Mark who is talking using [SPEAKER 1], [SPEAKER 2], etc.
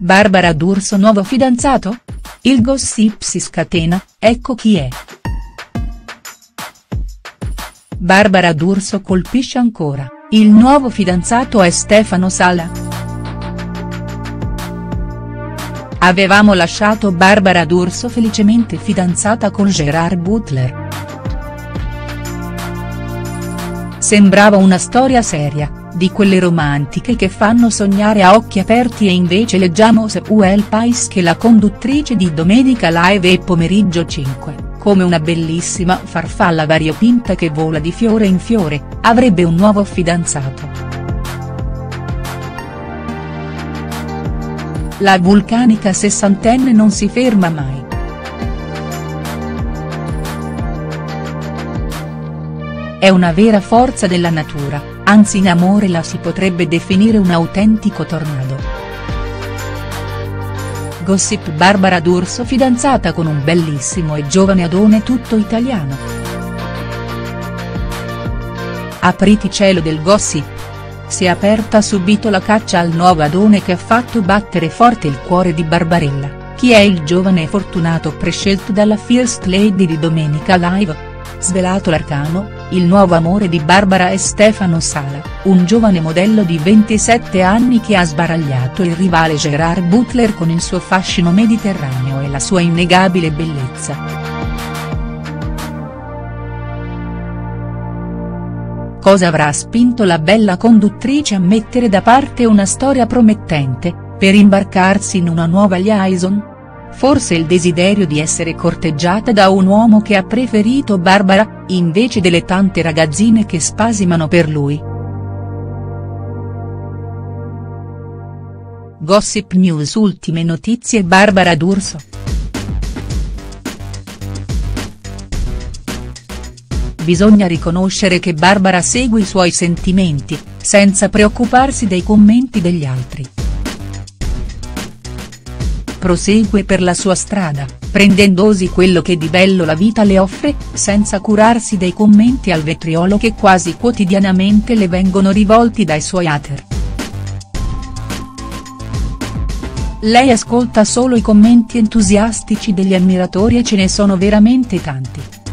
[SPEAKER 1] Barbara D'Urso nuovo fidanzato? Il gossip si scatena, ecco chi è. Barbara D'Urso colpisce ancora, il nuovo fidanzato è Stefano Sala. Avevamo lasciato Barbara D'Urso felicemente fidanzata con Gerard Butler. Sembrava una storia seria, di quelle romantiche che fanno sognare a occhi aperti, e invece leggiamo su El País che la conduttrice di Domenica Live e Pomeriggio 5, come una bellissima farfalla variopinta che vola di fiore in fiore, avrebbe un nuovo fidanzato. La vulcanica sessantenne non si ferma mai. È una vera forza della natura, anzi in amore la si potrebbe definire un autentico tornado. Gossip: Barbara D'Urso fidanzata con un bellissimo e giovane adone tutto italiano. Apriti cielo del gossip. Si è aperta subito la caccia al nuovo adone che ha fatto battere forte il cuore di Barbarella. Chi è il giovane e fortunato prescelto dalla First Lady di Domenica Live? Svelato l'arcano, il nuovo amore di Barbara è Stefano Sala, un giovane modello di 27 anni che ha sbaragliato il rivale Gerard Butler con il suo fascino mediterraneo e la sua innegabile bellezza. Cosa avrà spinto la bella conduttrice a mettere da parte una storia promettente, per imbarcarsi in una nuova liaison? Forse il desiderio di essere corteggiata da un uomo che ha preferito Barbara, invece delle tante ragazzine che spasimano per lui. Gossip News. Ultime notizie. Barbara D'Urso. Bisogna riconoscere che Barbara segue i suoi sentimenti, senza preoccuparsi dei commenti degli altri. Prosegue per la sua strada, prendendosi quello che di bello la vita le offre, senza curarsi dei commenti al vetriolo che quasi quotidianamente le vengono rivolti dai suoi hater. Lei ascolta solo i commenti entusiastici degli ammiratori, e ce ne sono veramente tanti.